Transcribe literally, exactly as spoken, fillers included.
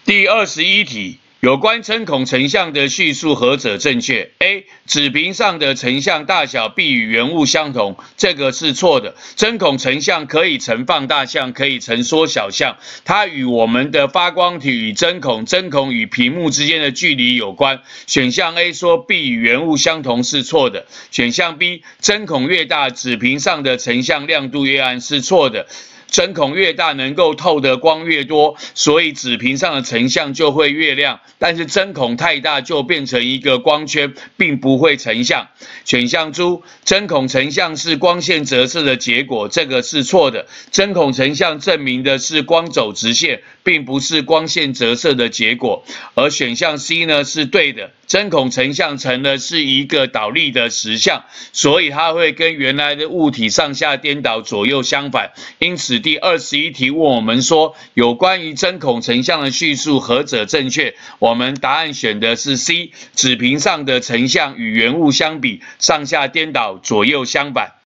第二十一题，有关针孔成像的叙述何者正确 ？A. 纸屏上的成像大小必与原物相同，这个是错的。针孔成像可以成放大像，可以成缩小像，它与我们的发光体与针孔、针孔与屏幕之间的距离有关。选项 A 说必与原物相同是错的。选项 B， 针孔越大，纸屏上的成像亮度越暗是错的。 针孔越大，能够透的光越多，所以纸屏上的成像就会越亮。但是针孔太大，就变成一个光圈，并不会成像。选项 D， 针孔成像是光线折射的结果，这个是错的。针孔成像证明的是光走直线，并不是光线折射的结果。而选项 C 呢是对的，针孔成像成了是一个倒立的实像，所以它会跟原来的物体上下颠倒，左右相反。因此。 第二十一题问我们说，有关于针孔成像的叙述何者正确？我们答案选的是 C， 纸屏上的成像与原物相比，上下颠倒，左右相反。